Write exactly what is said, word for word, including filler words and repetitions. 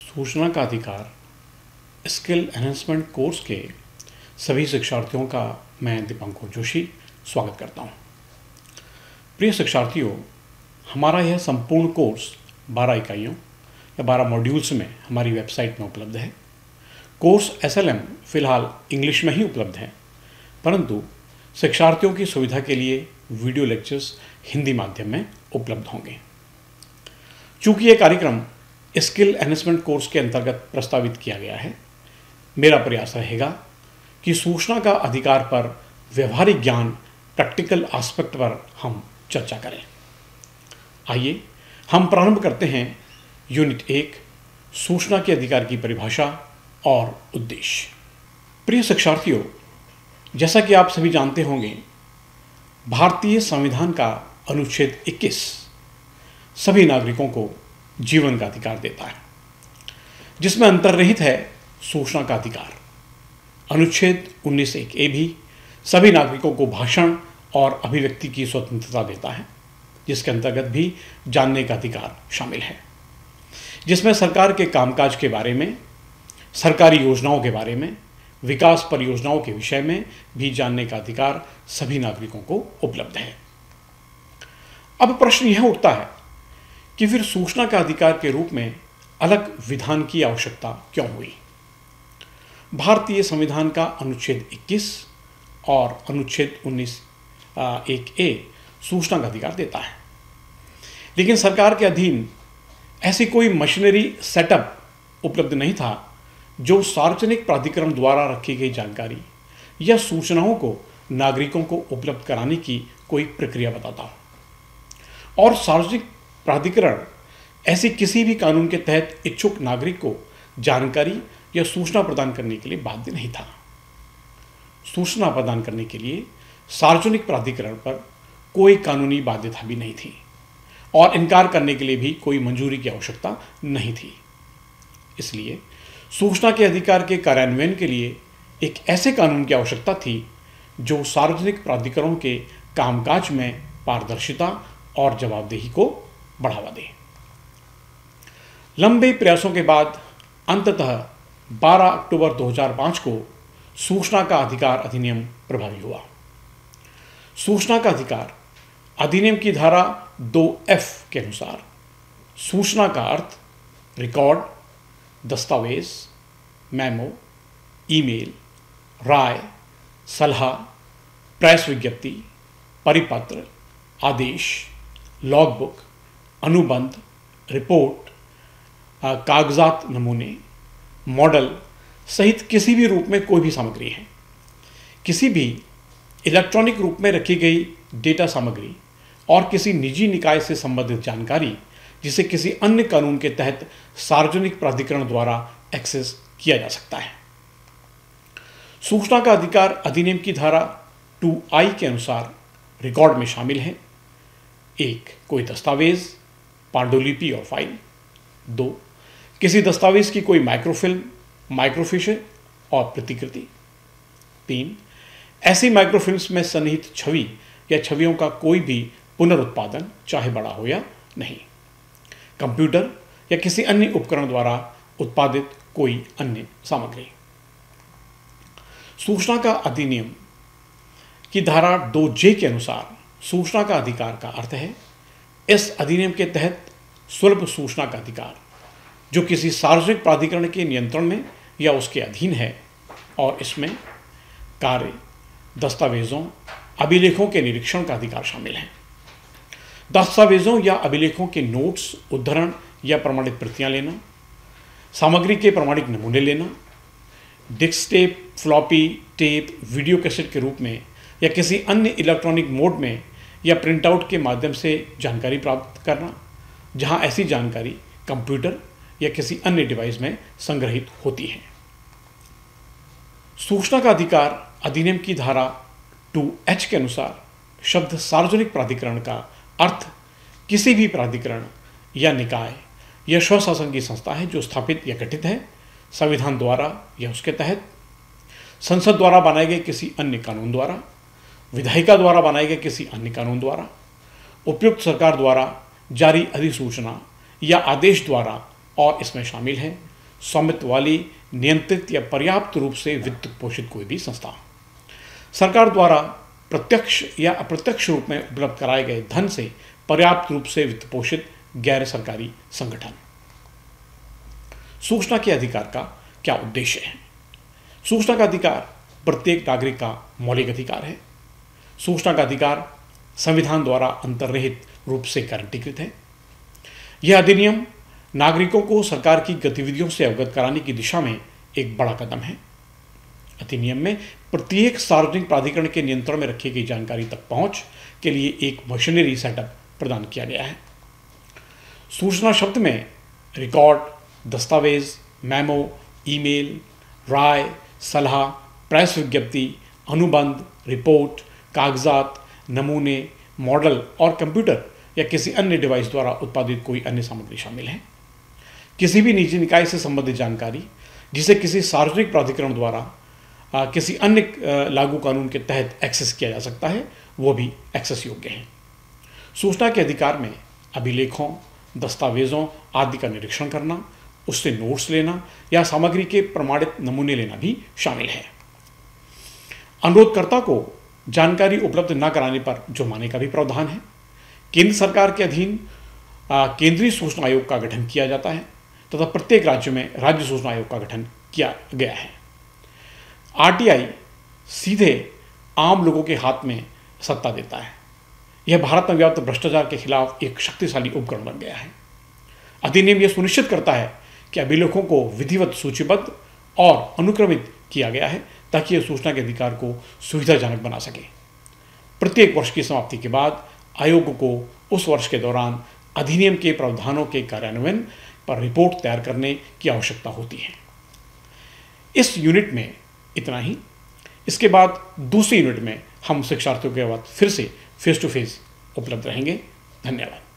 सूचना का अधिकार स्किल एनहेंसमेंट कोर्स के सभी शिक्षार्थियों का मैं दीपांकर जोशी स्वागत करता हूं। प्रिय शिक्षार्थियों, हमारा यह संपूर्ण कोर्स बारह इकाइयों या बारह मॉड्यूल्स में हमारी वेबसाइट में उपलब्ध है। कोर्स एसएलएम फिलहाल इंग्लिश में ही उपलब्ध है, परंतु शिक्षार्थियों की सुविधा के लिए वीडियो लेक्चर्स हिंदी माध्यम में उपलब्ध होंगे। चूंकि यह कार्यक्रम स्किल एनहेंसमेंट कोर्स के अंतर्गत प्रस्तावित किया गया है, मेरा प्रयास रहेगा कि सूचना का अधिकार पर व्यवहारिक ज्ञान, प्रैक्टिकल एस्पेक्ट पर हम चर्चा करें। आइए हम प्रारंभ करते हैं यूनिट एक, सूचना के अधिकार की परिभाषा और उद्देश्य। प्रिय शिक्षार्थियों, जैसा कि आप सभी जानते होंगे, भारतीय संविधान का अनुच्छेद इक्कीस सभी नागरिकों को जीवन का अधिकार देता है, जिसमें अंतर्निहित है सूचना का अधिकार। अनुच्छेद उन्नीस एक ए भी सभी नागरिकों को भाषण और अभिव्यक्ति की स्वतंत्रता देता है, जिसके अंतर्गत भी जानने का अधिकार शामिल है, जिसमें सरकार के कामकाज के बारे में, सरकारी योजनाओं के बारे में, विकास परियोजनाओं के विषय में भी जानने का अधिकार सभी नागरिकों को उपलब्ध है। अब प्रश्न यह उठता है कि फिर सूचना का अधिकार के रूप में अलग विधान की आवश्यकता क्यों हुई। भारतीय संविधान का अनुच्छेद इक्कीस और अनुच्छेद उन्नीस एक ए सूचना का अधिकार देता है, लेकिन सरकार के अधीन ऐसी कोई मशीनरी सेटअप उपलब्ध नहीं था जो सार्वजनिक प्राधिकरण द्वारा रखी गई जानकारी या सूचनाओं को नागरिकों को उपलब्ध कराने की कोई प्रक्रिया बताता हो, और सार्वजनिक प्राधिकरण ऐसी किसी भी कानून के तहत इच्छुक नागरिक को जानकारी या सूचना प्रदान करने के लिए बाध्य नहीं था। सूचना प्रदान करने के लिए सार्वजनिक प्राधिकरण पर कोई कानूनी बाध्यता भी नहीं थी और इनकार करने के लिए भी कोई मंजूरी की आवश्यकता नहीं थी। इसलिए सूचना के अधिकार के कार्यान्वयन के लिए एक ऐसे कानून की आवश्यकता थी जो सार्वजनिक प्राधिकरणों के कामकाज में पारदर्शिता और जवाबदेही को बढ़ावा दे। लंबे प्रयासों के बाद अंततः बारह अक्टूबर दो हज़ार पाँच को सूचना का अधिकार अधिनियम प्रभावी हुआ। सूचना का अधिकार अधिनियम की धारा दो एफ के अनुसार सूचना का अर्थ रिकॉर्ड, दस्तावेज, मेमो, ईमेल, राय, सलाह, प्रेस विज्ञप्ति, परिपत्र, आदेश, लॉगबुक, अनुबंध, रिपोर्ट, कागजात, नमूने, मॉडल सहित किसी भी रूप में कोई भी सामग्री है। किसी भी इलेक्ट्रॉनिक रूप में रखी गई डेटा सामग्री और किसी निजी निकाय से संबंधित जानकारी जिसे किसी अन्य कानून के तहत सार्वजनिक प्राधिकरण द्वारा एक्सेस किया जा सकता है। सूचना का अधिकार अधिनियम की धारा टू आई के अनुसार रिकॉर्ड में शामिल है: एक, कोई दस्तावेज, पांडुलिपि और फाइल; दो, किसी दस्तावेज की कोई माइक्रोफिल्म, माइक्रोफिशे और प्रतिकृति; तीन, ऐसी माइक्रोफिल्म्स में सन्निहित छवि या छवियों का कोई भी पुनरुत्पादन, चाहे बड़ा हो या नहीं; कंप्यूटर या किसी अन्य उपकरण द्वारा उत्पादित कोई अन्य सामग्री। सूचना का अधिनियम की धारा दो जे के अनुसार सूचना का अधिकार का अर्थ है इस अधिनियम के तहत सुलभ सूचना का अधिकार जो किसी सार्वजनिक प्राधिकरण के नियंत्रण में या उसके अधीन है, और इसमें कार्य, दस्तावेजों, अभिलेखों के निरीक्षण का अधिकार शामिल है। दस्तावेजों या अभिलेखों के नोट्स, उद्धरण या प्रमाणित प्रतियां लेना, सामग्री के प्रमाणिक नमूने लेना, disk tape, floppy tape, video cassette के रूप में या किसी अन्य इलेक्ट्रॉनिक मोड में या प्रिंटआउट के माध्यम से जानकारी प्राप्त करना, जहां ऐसी जानकारी कंप्यूटर या किसी अन्य डिवाइस में संग्रहित होती है। सूचना का अधिकार अधिनियम की धारा टू एच के अनुसार शब्द सार्वजनिक प्राधिकरण का अर्थ किसी भी प्राधिकरण या निकाय या स्वशासन की संस्था है जो स्थापित या गठित है संविधान द्वारा या उसके तहत, संसद द्वारा बनाए गए किसी अन्य कानून द्वारा, विधायिका द्वारा बनाए गए किसी अन्य कानून द्वारा, उपयुक्त सरकार द्वारा जारी अधिसूचना या आदेश द्वारा, और इसमें शामिल है स्वामित्व वाली, नियंत्रित या पर्याप्त रूप से वित्त पोषित कोई भी संस्था। सरकार द्वारा प्रत्यक्ष या अप्रत्यक्ष रूप में उपलब्ध कराए गए धन से पर्याप्त रूप से वित्त पोषित गैर सरकारी संगठन। सूचना के अधिकार का क्या उद्देश्य है? सूचना का अधिकार प्रत्येक नागरिक का मौलिक अधिकार है। सूचना का अधिकार संविधान द्वारा अंतर्निहित रूप से गारंटीकृत है। यह अधिनियम नागरिकों को सरकार की गतिविधियों से अवगत कराने की दिशा में एक बड़ा कदम है। अधिनियम में प्रत्येक सार्वजनिक प्राधिकरण के नियंत्रण में रखी गई जानकारी तक पहुंच के लिए एक मशीनरी सेटअप प्रदान किया गया है। सूचना शब्द में रिकॉर्ड, दस्तावेज, मेमो, ईमेल, राय, सलाह, प्रेस विज्ञप्ति, अनुबंध, रिपोर्ट, कागजात, नमूने, मॉडल और कंप्यूटर या किसी अन्य डिवाइस द्वारा उत्पादित कोई अन्य सामग्री शामिल है। किसी भी निजी निकाय से संबंधित जानकारी जिसे किसी सार्वजनिक प्राधिकरण द्वारा आ, किसी अन्य आ, लागू कानून के तहत एक्सेस किया जा सकता है, वो भी एक्सेस योग्य है। सूचना के अधिकार में अभिलेखों, दस्तावेजों आदि का निरीक्षण करना, उससे नोट्स लेना या सामग्री के प्रमाणित नमूने लेना भी शामिल है। अनुरोधकर्ता को जानकारी उपलब्ध न कराने पर जुर्माने का भी प्रावधान है। केंद्र सरकार के अधीन केंद्रीय सूचना आयोग का गठन किया जाता है तथा तो प्रत्येक राज्य में राज्य सूचना आयोग का गठन किया गया है। आरटीआई सीधे आम लोगों के हाथ में सत्ता देता है। यह भारत में व्याप्त भ्रष्टाचार के खिलाफ एक शक्तिशाली उपकरण बन गया है। अधिनियम यह सुनिश्चित करता है कि अभिलेखों को विधिवत सूचीबद्ध और अनुक्रमित किया गया है ताकि यह सूचना के अधिकार को सुविधाजनक बना सके। प्रत्येक वर्ष की समाप्ति के बाद आयोग को उस वर्ष के दौरान अधिनियम के प्रावधानों के कार्यान्वयन पर रिपोर्ट तैयार करने की आवश्यकता होती है। इस यूनिट में इतना ही। इसके बाद दूसरी यूनिट में हम शिक्षार्थियों के बाद फिर से फेस टू फेस उपलब्ध रहेंगे। धन्यवाद।